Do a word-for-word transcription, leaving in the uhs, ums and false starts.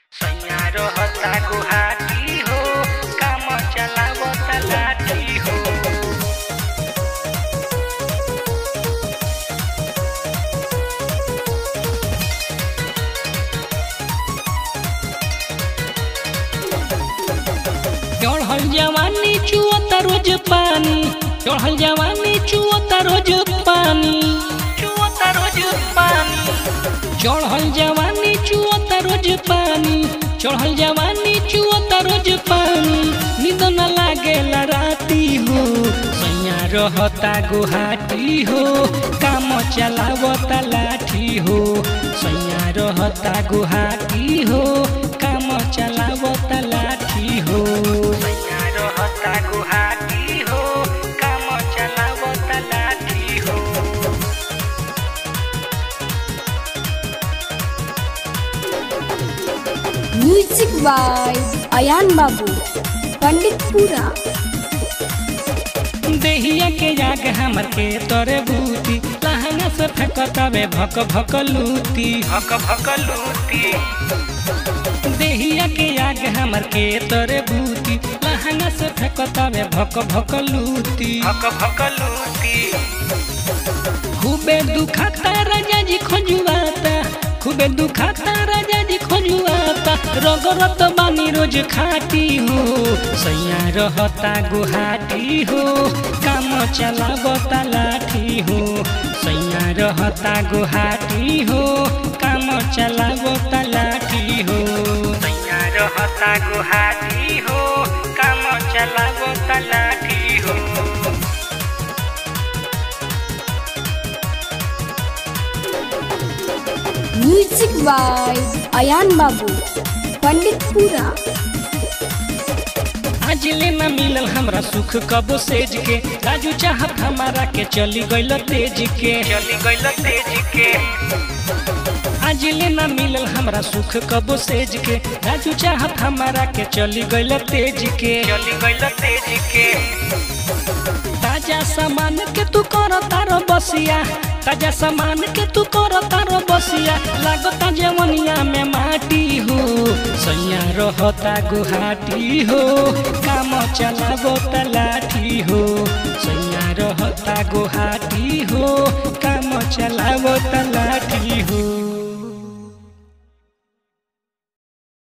सैया रहता गुहाटी हो, काम चलावता लाठी हो। चढ़ल जवानी चुअता रोज पानी, चढ़ल जवानी चुअता रोज पानी, चुअता रोज पानी। चढ़ल जवानी चुअता रोज पानी, चढ़ल जवानी चुअता रोज पानी। नींद न लागेला राती हो, सैया रहता गुहाटी हो, काम चलावता लाठी हो। सैया रहता गुहाटी हो, काम चलावता लाठी हो। सैया रहता गुहाटी हो, काम चलावता लाठी हो। म्यूजिक बाय अयान बाबू पंडितपुरा। देहिया के याग हमर के तोरे बूती, लहंगा से फेंकतावे भक भक लूती, भक भक लूती। देहिया के याग हमर के तोरे बूती, लहंगा से फेंकतावे भक भक लूती, भक भक लूती। खूबे दुखाता राजा जी खोजुआता, खूबे दुखाता राजा जी खोजुआता। रगरत बानी रोज खाटी हो, सैया रहता गुहाटी हो, काम चलावता लाठी हो। सैया रहता गुहाटी हो, काम चलावता लाठी हो। सैया रहता गुहाटी हो, काम चलावता लाठी हो। म्यूजिक बाय अयान बाबू पंडितपुरा। आज ले न मिलल हमरा सुख कबो सेज के, राजू चाहत हमारा के चली गइल तेज के, चली गइल तेज के। आज ले न मिलल हमरा सुख कबो सेज के, राजू चाहत हमारा के चली गइल तेज के, चली गइल तेज के। ताजा सामान के तू कर तारो बसिया, ताजा सामान के तू कर तारो बसिया। लागता जवनिया में माटी हो, सैया रहता गुहाटी हो, काम चलावता लाठी हो। सैया रहता गुहाटी हो, काम चलावता